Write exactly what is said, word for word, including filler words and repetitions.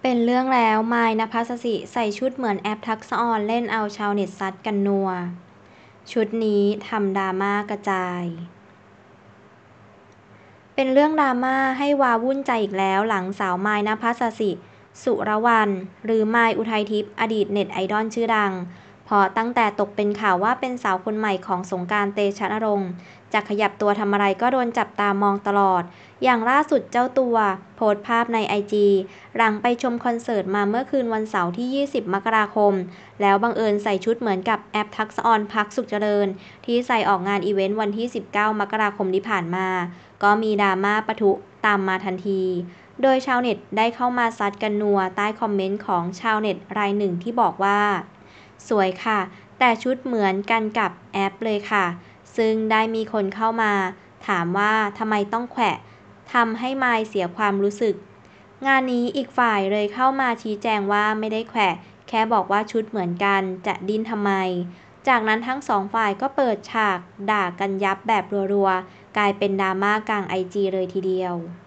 เป็นเรื่องแล้วมายณภัสสิใส่ชุดเหมือนแอปทักษะออนเล่นเอาชาวเน็ตซัดกันนัวชุดนี้ทำดราม่ากระจายเป็นเรื่องดราม่าให้วาวุ่นใจอีกแล้วหลังสาวมายณภัสสิสุรวรรณหรือมายอุทัยทิพย์อดีตเน็ตไอดอลชื่อดังเพราะตั้งแต่ตกเป็นข่าวว่าเป็นสาวคนใหม่ของสงกรานต์ เตชะนรงค์จะขยับตัวทำอะไรก็โดนจับตามองตลอดอย่างล่าสุดเจ้าตัวโพสต์ภาพในไอจีหลังไปชมคอนเสิร์ตมาเมื่อคืนวันเสาร์ที่ยี่สิบมกราคมแล้วบังเอิญใส่ชุดเหมือนกับแอปทักษะออนพักสุขเจริญที่ใส่ออกงานอีเวนต์วันที่สิบเก้ามกราคมที่ผ่านมาก็มีดราม่าปะทุตามมาทันที โดยชาวเน็ตได้เข้ามาซัดกันนัวใต้คอมเมนต์ของชาวเน็ตรายหนึ่งที่บอกว่าสวยค่ะแต่ชุดเหมือนกันกับแอปเลยค่ะซึ่งได้มีคนเข้ามาถามว่าทำไมต้องแขวะทำให้มายเสียความรู้สึกงานนี้อีกฝ่ายเลยเข้ามาชี้แจงว่าไม่ได้แขวะแค่บอกว่าชุดเหมือนกันจะดิ้นทำไมจากนั้นทั้งสองฝ่ายก็เปิดฉากด่ากันยับแบบรัวๆกลายเป็นดราม่ากลางไอจีเลยทีเดียว